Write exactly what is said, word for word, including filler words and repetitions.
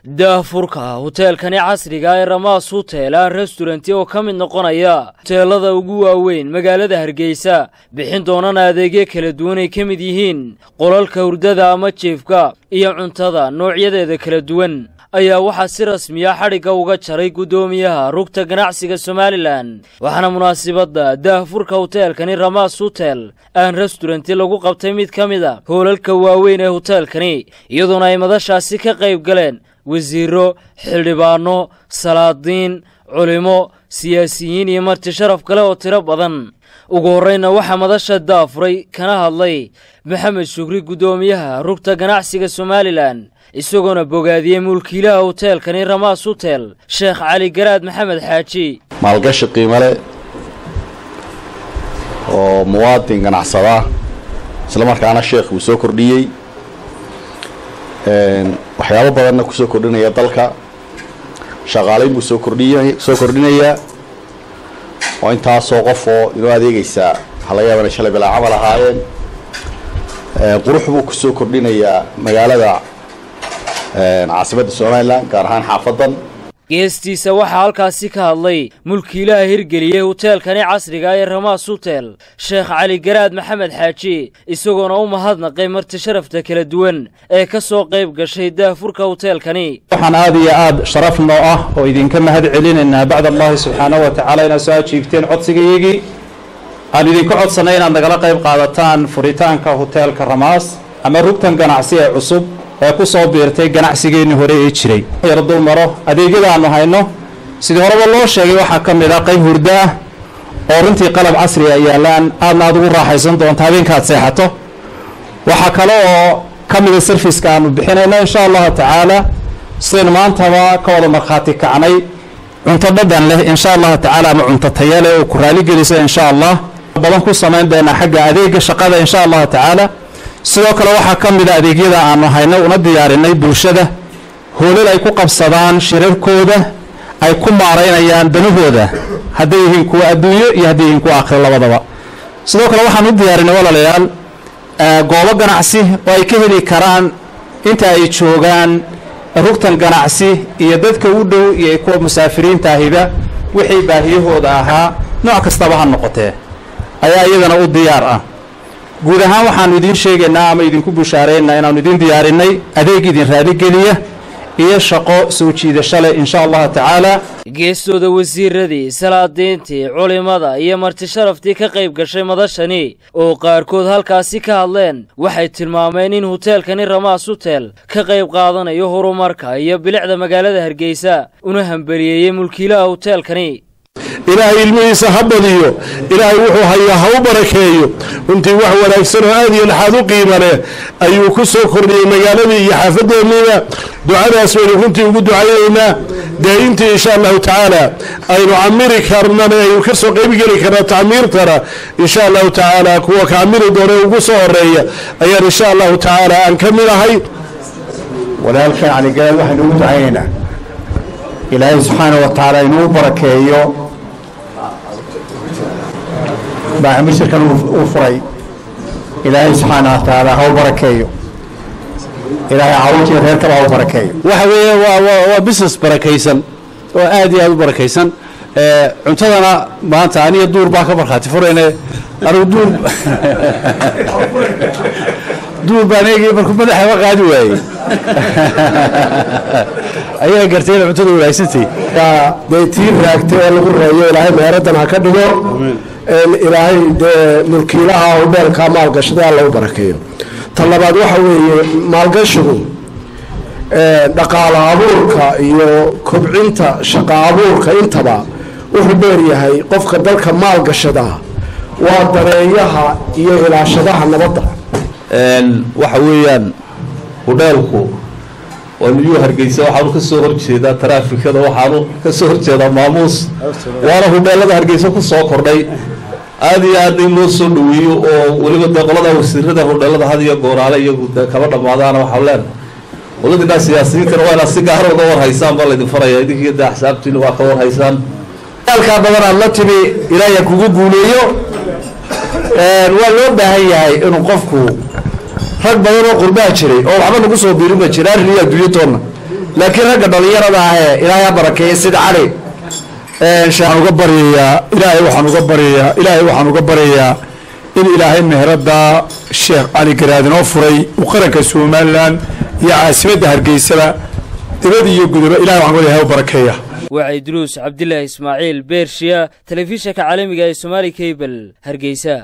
daafurka hoteelkani casriga ee Ramaas Hotel and Restaurant oo ka mid noqonaya hoteelada ugu waaweyn magaalada Hargeysa bixin doonana adeegyo kala duwan ay ka mid yihiin qolalka hurdada ama jiifka iyo cuntada noocyadeeda kala duwan ayaa waxa si rasmi ah xariga uga jaray gudoomiyaha rugta ganacsiga Somaliland waxana munaasabada daafurka hoteelkani Ramaas Hotel and Restaurant lagu qabtay mid kamida hoolalka waaweyn ee hoteelkani iyadoo ay madashaasi ka qayb galeen wasiiro xildhibaano salaadiin culimo siyaasiyiin iyo marti sharaf kale oo tiro badan ugu horeyna waxa madasha daafuray kana hadlay Maxamed Shukri gudoomiyaha rugta ganacsiga Somaliland isagoo bogaadiyay mulkiilaha hoteelkani Ramaas Hotel Sheekh Cali Garaad Maxamed Xaaji maalgashi qiimo leh oo muwaadin ganacsada isla markaana sheekh uu soo kordhiyay een waxyaabo badan ku soo kordhinaya dalka shaqaalayn uu soo kordhiyay soo kordhinaya oo inta soo qof oo inuu adeegaysa halayaabana shalay bila amal ahaayeen ee quruux buu ku soo kordhinaya magaalada ee caasimada Soomaaliland gaar ahaan xaafadan geestiisa waxa halkaasi ka hadlay mulkiilaha hirgeliyay hoteelkani casriga ee Ramaas Hotel Sheekh Cali Garaad Maxamed Xaaji isagoo u mahadnaqay marti sharafta kala duwan ee ka soo qayb gashay daafurka hoteelkani waxaan aad iyo aad sharaf noo ah oo idinka mahad celinayna bacda Allah subhanahu wa ta'ala ina soo jiifteen codsigaygi aan idinka codsanay inaad nagala qayb qaadataan furitaanka hoteelka Ramaas ama rugtan ganacsi ee cusub ee ku soo biirtay ganacsigeena hore ee jiray yardo maro adeegyada aanu hayno sidii horeba loo sheegay waxa kamid ah qayb hurda oo runtii qalab casri ah yaalaan aadna aad ugu raaxaysan doonto habeenkaad seexato waxa kale oo kamid ah service-ka aanu bixinayno insha Allah ta'ala seen maantaba ka wada marxaati kacnay cunto badan leh insha Allah ta'ala ma cunto tayo leh oo ku raali gelisa insha Allah badan ku sameyn doona xagga adeega shaqada insha Allah ta'ala sidoo kale waxa kamid ah adeegyada aanu hayno una diyaarinay bulshada hoolal ay ku qabsadaan shirarkooda ay ku maareynayaan danahooda haday yihiin kuwa adduunyo iyo haday yihiin kuwa aakhir labadaba sidoo kale waxaan u diyaarinay walaalayaal goobo ganacsi oo ay ka heli karaan inta ay joogaan rugtan ganacsi iyo dadka u dhow iyo kuwa musaafiriinta ahiba wixii baahiyahooda ahaa nooc kasta ha noqotee ayaa iyadana u diyaar ah guud ahaan waxaan idin sheegaynaa ama idinku bushaareynaa inaan idin diyaarinay adeeg idin raadi geliya iyo shaqo soo jiidasho leh insha Allah ta'ala geestooda wasiiradii salaadiintii culimada iyo marti sharaftii ka qayb gashay madashani oo qaarkood halkaasi ka hadleen waxay tilmaameen in hoteelkani Ramaas Hotel ka qayb qaadanayo horumarka iyo bilicda magaalada Hargeysa una hambaliyay mulkiilaha hoteelkani ilaahay ilmihiisa habadiyo ilaahay wuxuu hayaa ha u barakeeyo intii wax wanaagsan oo aad iyo naxad u qiimo leh ayuu ku soo kordhiyay magaalada iyo xaafadeena ducadaas waynu runtii ugu ducaynaa deeyntii insha Allah ta'ala aynu amiri karnaa ayuu ka soo qayb gali karnaa taamiirtana insha Allah ta'ala kuwa ka amiri doonay ugu soo horeeya ayaa insha Allah ta'ala aan kamilahay walaalka yani gaal waxaan ugu ducaynaa ilaahay subhanahu wa ta'ala inuu barakeeyo بعمر شركة وفري إلهي سبحانه وتعالى هو بركيه إلهي عوجي غير كبا هو بركيه وحوي وبسس بركيسن وآدي هذا بركيسن عمتنا ما أنت عني الدور باك برخاتي فرينا أنا دور دور بانيجي بركب مدح وقعد وعي أيه قرتين عمتنا ولا يسنتي بيتين راكتي ولا قرية إلهي ما يردنا كده إلهي ملكيلها وبالك مالقشده الله بركيه طلبات waxa weeye maalgashigu ee dhaqaale abuurka iyo kobcinta shaqo abuurka intaba wuxuu beeriyahay qofka dalka maalgashada waa dareeyaha iyo ilaashadaha nabadda een waxa weeyaan hoteelku oo niyo Hargeysa waxa ka soo horjeeda taraafikada waxa ka soo horjeeda maamuus waana hoteelada Hargeysa ku soo kordhay aad iyo aad in loo soo dhaweeyo oo waliba deeqlada wasiirada hoteelada had iyo gooraale iyagu kala dhamaadaan waxa leen wadada siyaasiyiinta waa si gaar ah uga war haysan bal idin faraya idinka daa xisaabtiin waa ka war haysan halka badan la tibi ilaahay kugu guuleeyo ee waa loo baahan yahay inuu qofku rag badan oo qurbaa jiray oo waxba lagu soo biirin ma jiraan riya duuyotoona laakiin ragga dhalinyarada ah ee ilaahay barakeeyay sida cali ee waxaan uga baryayaa ilaahay waxaan uga baryayaa ilaahay waxaan uga baryayaa in ilaahay meherada sheekh cali garaad inoo furay uu qaranka Soomaaliland iyo caasimadda Hargeysa dibad iyo gudaba ilaahay waxaan wada haw barakeeya وعي دروس عبد الله إسماعيل بيرشيا تلفزيون عالمي Somali Cable Hargeysa.